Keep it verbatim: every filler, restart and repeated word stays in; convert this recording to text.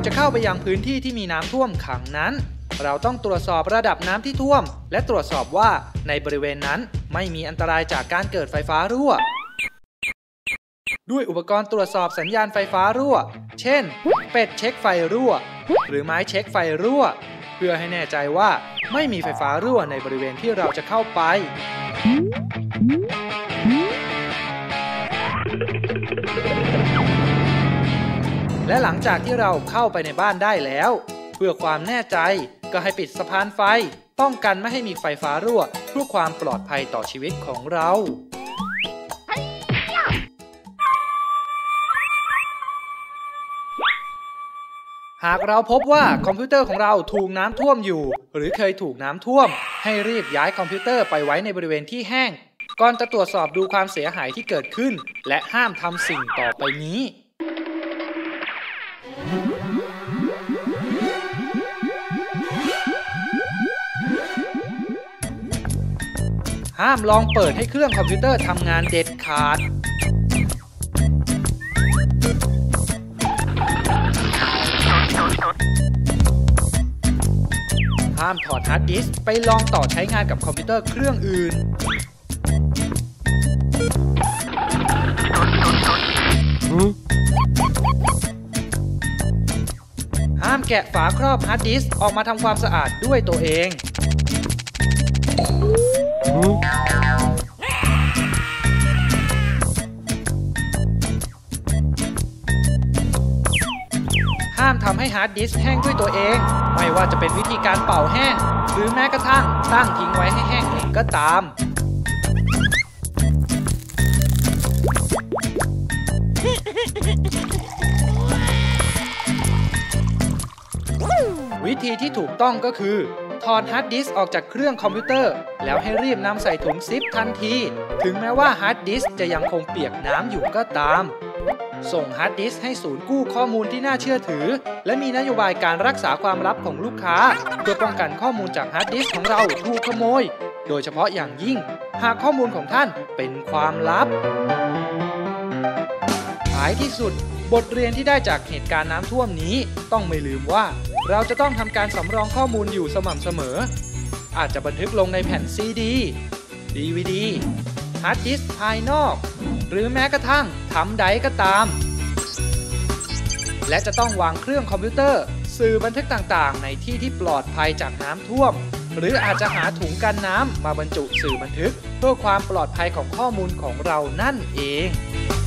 จะเข้าไปยังพื้นที่ที่มีน้ำท่วมขังนั้นเราต้องตรวจสอบระดับน้ำที่ท่วมและตรวจสอบว่าในบริเวณนั้นไม่มีอันตรายจากการเกิดไฟฟ้ารั่วด้วยอุปกรณ์ตรวจสอบสัญญาณไฟฟ้ารั่วเช่นเป็ดเช็คไฟรั่วหรือไม้เช็คไฟรั่วเพื่อให้แน่ใจว่าไม่มีไฟฟ้ารั่วในบริเวณที่เราจะเข้าไปและหลังจากที่เราเข้าไปในบ้านได้แล้วเพื่อความแน่ใจก็ให้ปิดสะพานไฟป้องกันไม่ให้มีไฟฟ้ารั่วเพื่อความปลอดภัยต่อชีวิตของเราหากเราพบว่าคอมพิวเตอร์ของเราถูกน้ำท่วมอยู่หรือเคยถูกน้ำท่วมให้รีบย้ายคอมพิวเตอร์ไปไว้ในบริเวณที่แห้งก่อนจะตรวจสอบดูความเสียหายที่เกิดขึ้นและห้ามทำสิ่งต่อไปนี้ห้ามลองเปิดให้เครื่องคอมพิวเตอร์ทำงานเด็ดขาดห้ามถอดฮาร์ดดิสก์ไปลองต่อใช้งานกับคอมพิวเตอร์เครื่องอื่นห้ามแกะฝาครอบฮาร์ดดิสก์ออกมาทำความสะอาดด้วยตัวเองห้ามทำให้ฮาร์ดดิสก์แห้งด้วยตัวเองไม่ว่าจะเป็นวิธีการเป่าแห้งหรือแม้กระทั่งตั้งทิ้งไว้ให้แห้งเองก็ตามวิธีที่ถูกต้องก็คือถอดฮาร์ดดิสก์ออกจากเครื่องคอมพิวเตอร์แล้วให้รีบนำใส่ถุงซิปทันทีถึงแม้ว่าฮาร์ดดิสก์จะยังคงเปียกน้ำอยู่ก็ตามส่งฮาร์ดดิสก์ให้ศูนย์กู้ข้อมูลที่น่าเชื่อถือและมีนโยบายการรักษาความลับของลูกค้าเพื่อป้องกันข้อมูลจากฮาร์ดดิสก์ของเราถูกขโมยโดยเฉพาะอย่างยิ่งหากข้อมูลของท่านเป็นความลับท้ายที่สุดบทเรียนที่ได้จากเหตุการณ์น้ำท่วมนี้ต้องไม่ลืมว่าเราจะต้องทำการสำรองข้อมูลอยู่สม่ำเสมออาจจะบันทึกลงในแผ่นซีดี ดี วี ดี ฮาร์ดดิสก์ภายนอกหรือแม้กระทั่งทำไดร์ก็ตามและจะต้องวางเครื่องคอมพิวเตอร์สื่อบันทึกต่างๆในที่ที่ปลอดภัยจากน้ำท่วมหรืออาจจะหาถุงกันน้ำมาบรรจุสื่อบันทึกเพื่อความปลอดภัยของข้อมูลของเรานั่นเอง